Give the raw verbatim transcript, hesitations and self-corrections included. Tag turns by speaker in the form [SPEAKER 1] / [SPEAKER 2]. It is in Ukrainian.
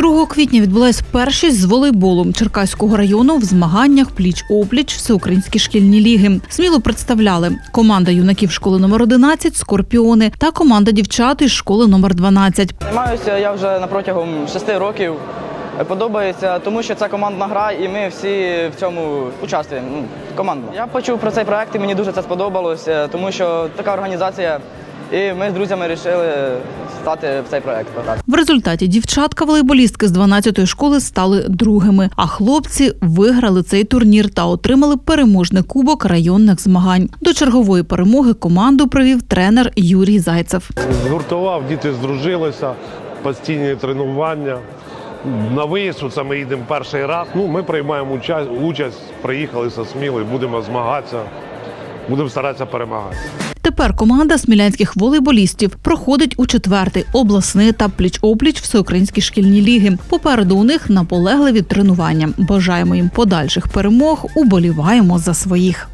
[SPEAKER 1] другого квітня відбулась першість з волейболу Черкаського району в змаганнях пліч-опліч всеукраїнські шкільні ліги. Сміло представляли команда юнаків школи номер одинадцять «Скорпіони» та команда дівчат із школи номер дванадцять.
[SPEAKER 2] Займаюся я вже протягом шести років. Подобається, тому що це командна гра, і ми всі в цьому участвуємо, ну, командно. Я почув про цей проект, і мені дуже це сподобалося, тому що така організація, і ми з друзями вирішили стати в цей проект.
[SPEAKER 1] В результаті дівчатка-волейболістки з дванадцятої школи стали другими, а хлопці виграли цей турнір та отримали переможний кубок районних змагань. До чергової перемоги команду привів тренер Юрій Зайцев.
[SPEAKER 3] Згуртував, діти здружилися, постійні тренування. На виїзд це ми їдемо перший раз. Ну, ми приймаємо участь, участь, приїхали зі Сміли, будемо змагатися, будемо старатися перемагати.
[SPEAKER 1] Тепер команда смілянських волейболістів проходить у четвертий обласний етап пліч-опліч всеукраїнські шкільні ліги. Попереду у них наполегливі тренування. Бажаємо їм подальших перемог, уболіваємо за своїх.